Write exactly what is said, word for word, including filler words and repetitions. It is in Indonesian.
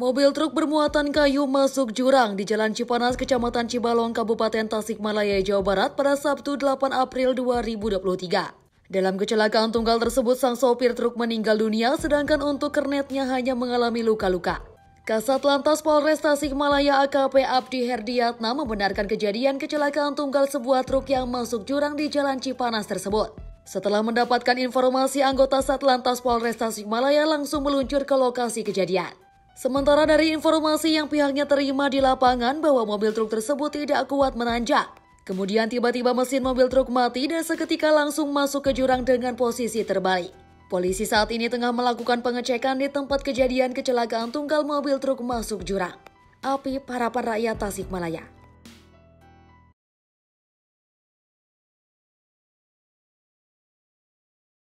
Mobil truk bermuatan kayu masuk jurang di Jalan Cipanas, Kecamatan Cibalong, Kabupaten Tasikmalaya, Jawa Barat pada Sabtu delapan April dua ribu dua puluh tiga. Dalam kecelakaan tunggal tersebut, sang sopir truk meninggal dunia, sedangkan untuk kernetnya hanya mengalami luka-luka. Kasat Lantas Polres Tasikmalaya A K P Abdi Herdiatna membenarkan kejadian kecelakaan tunggal sebuah truk yang masuk jurang di Jalan Cipanas tersebut. Setelah mendapatkan informasi, anggota Satlantas Polres Tasikmalaya langsung meluncur ke lokasi kejadian. Sementara dari informasi yang pihaknya terima di lapangan bahwa mobil truk tersebut tidak kuat menanjak. Kemudian tiba-tiba mesin mobil truk mati dan seketika langsung masuk ke jurang dengan posisi terbalik. Polisi saat ini tengah melakukan pengecekan di tempat kejadian kecelakaan tunggal mobil truk masuk jurang. Apip, harapan rakyat Tasikmalaya.